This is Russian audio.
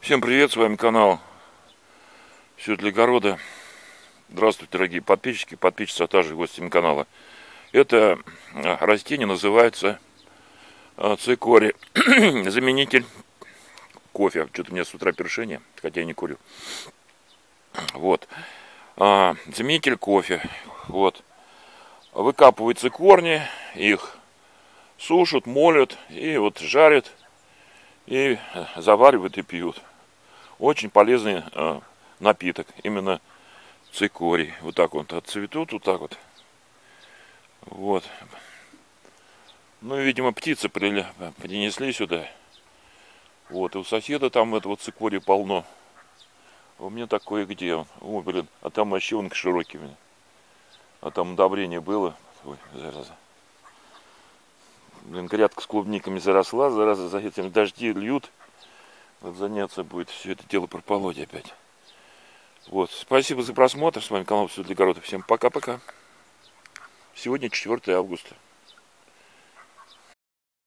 Всем привет, с вами канал Все для огорода. Здравствуйте, дорогие подписчики, подписчицы, а также гости канала. Это растение называется цикорий, заменитель кофе. Что-то у меня с утра першение, хотя я не курю. Вот. Заменитель кофе. Вот. Выкапываются корни, их сушат, молят и вот жарят, и заваривают и пьют. Очень полезный напиток, именно цикорий. Вот так вот отцветут, вот так вот. Вот. Ну, видимо, птицы принесли сюда. Вот, и у соседа там этого цикория полно. А у меня такое где он? О, блин, а там вообще он широкий. А там удобрение было. Ой, зараза. Блин, грядка с клубниками заросла, зараза, за этим дожди льют. Вот заняться будет все это дело прополоть опять. Вот, спасибо за просмотр. С вами канал Все для огорода. Всем пока-пока. Сегодня 4 августа.